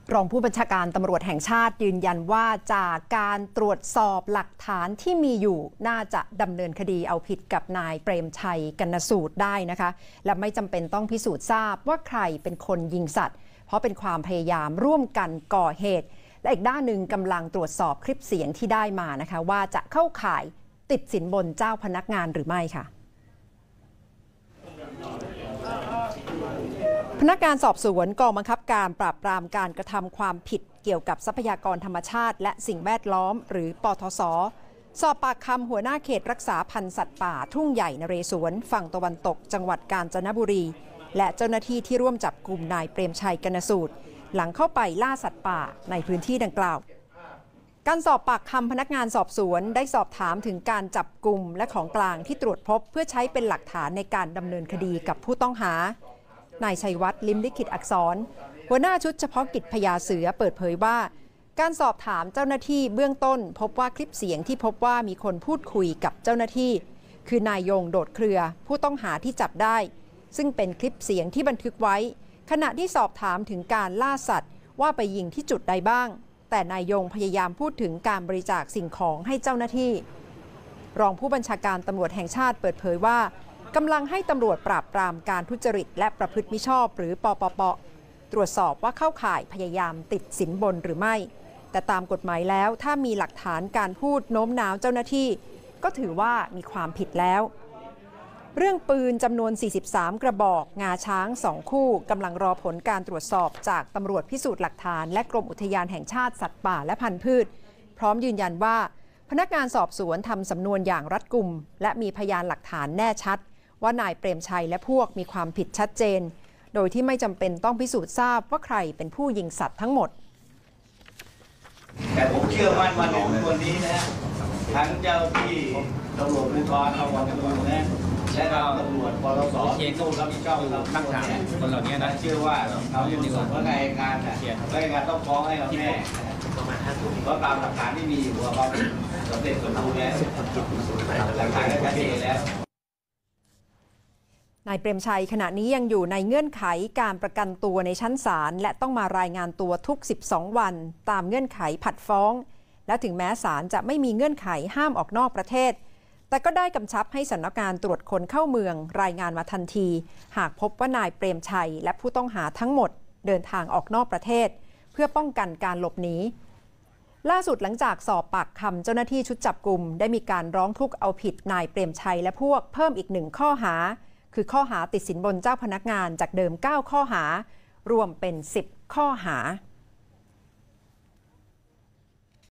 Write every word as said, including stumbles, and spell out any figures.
รองผู้บัญชาการตำรวจแห่งชาติยืนยันว่าจากการตรวจสอบหลักฐานที่มีอยู่น่าจะดำเนินคดีเอาผิดกับนายเปรมชัยกนสูตรได้นะคะและไม่จำเป็นต้องพิสูจน์ทราบว่าใครเป็นคนยิงสัตว์เพราะเป็นความพยายามร่วมกันก่อเหตุและอีกด้านหนึ่งกำลังตรวจสอบคลิปเสียงที่ได้มานะคะว่าจะเข้าข่ายติดสินบนเจ้าพนักงานหรือไม่ค่ะพนักงานสอบสวนกองบังคับการปราบปรามการกระทำความผิดเกี่ยวกับทรัพยากรธรรมชาติและสิ่งแวดล้อมหรือปทศ.สอบปากคำหัวหน้าเขตรักษาพันธุ์สัตว์ป่าทุ่งใหญ่นเรศวรฝั่งตะวันตกจังหวัดกาญจนบุรีและเจ้าหน้าที่ที่ร่วมจับกลุ่มนายเปรมชัยกนสูตรหลังเข้าไปล่าสัตว์ป่าในพื้นที่ดังกล่าวการสอบปากคำพนักงานสอบสวนได้สอบถามถึงการจับกลุ่มและของกลางที่ตรวจพบเพื่อใช้เป็นหลักฐานในการดำเนินคดีกับผู้ต้องหานายชัยวัฒน์ลิ้มลิขิตอักษรหัวหน้าชุดเฉพาะกิจพญาเสือเปิดเผยว่าการสอบถามเจ้าหน้าที่เบื้องต้นพบว่าคลิปเสียงที่พบว่ามีคนพูดคุยกับเจ้าหน้าที่คือนายยงโดดเครือผู้ต้องหาที่จับได้ซึ่งเป็นคลิปเสียงที่บันทึกไว้ขณะที่สอบถามถึงการล่าสัตว์ว่าไปยิงที่จุดใดบ้างแต่นายยงพยายามพูดถึงการบริจาคสิ่งของให้เจ้าหน้าที่รองผู้บัญชาการตำรวจแห่งชาติเปิดเผยว่ากำลังให้ตำรวจปราบปรามการทุจริตและประพฤติมิชอบหรือปปป.ตรวจสอบว่าเข้าข่ายพยายามติดสินบนหรือไม่แต่ตามกฎหมายแล้วถ้ามีหลักฐานการพูดโน้มน้าวเจ้าหน้าที่ก็ถือว่ามีความผิดแล้วเรื่องปืนจำนวนสี่สิบสามกระบอกงาช้างสองคู่กำลังรอผลการตรวจสอบจากตำรวจพิสูจน์หลักฐานและกรมอุทยานแห่งชาติสัตว์ป่าและพันธุ์พืชพร้อมยืนยันว่าพนักงานสอบสวนทำสำนวนอย่างรัดกุมและมีพยานหลักฐานแน่ชัดว่านายเปรมชัยและพวกมีความผิดชัดเจนโดยที่ไม่จำเป็นต้องพิสูจน์ทราบว่าใครเป็นผู้ยิงสัตว์ทั้งหมดแต่ผมเชื่อมั่นว่าในวันนี้นะทั้งเจ้าที่ตำรวจภูธรเอาวันตำรวจนะและเราตำรวจปตส.เองต้องรับผิดชอบตั้งฐานคนเหล่านี้นะเชื่อว่าเขาอยู่ในส่วนของนายการนะนายการต้องฟ้องให้เราแน่เพราะตามหลักฐานที่มีอยู่ว่าเขาสำเร็จสมบูรณ์แล้วหลักฐานก็ชัดเจนแล้วนายเปรมชัยขณะนี้ยังอยู่ในเงื่อนไขการประกันตัวในชั้นศาลและต้องมารายงานตัวทุกสิบสองวันตามเงื่อนไขผัดฟ้องและถึงแม้ศาลจะไม่มีเงื่อนไขห้ามออกนอกประเทศแต่ก็ได้กำชับให้สำนักงานตรวจคนเข้าเมืองรายงานมาทันทีหากพบว่านายเปรมชัยและผู้ต้องหาทั้งหมดเดินทางออกนอกประเทศเพื่อป้องกันการหลบหนีล่าสุดหลังจากสอบปากคำเจ้าหน้าที่ชุดจับกุมได้มีการร้องทุกข์เอาผิดนายเปรมชัยและพวกเพิ่มอีกหนึ่งข้อหาคือข้อหาติดสินบนเจ้าพนักงานจากเดิมเก้าข้อหารวมเป็นสิบข้อหา